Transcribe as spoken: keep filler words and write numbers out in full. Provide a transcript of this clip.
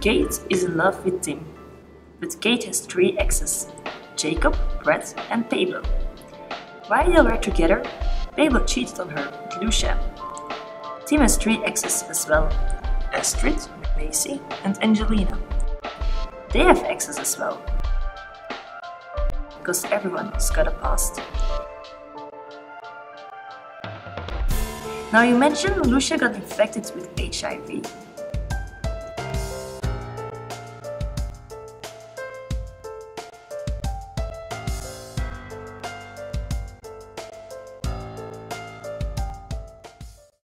Kate is in love with Tim, but Kate has three exes: Jacob, Brett and Pablo. While they were together, Pablo cheated on her with Lucia. Tim has three exes as well: Astrid, Macy and Angelina. They have exes as well, because everyone's got a past. Now you mentioned Lucia got infected with H I V.